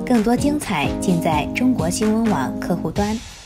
更多精彩尽在中国新闻网客户端。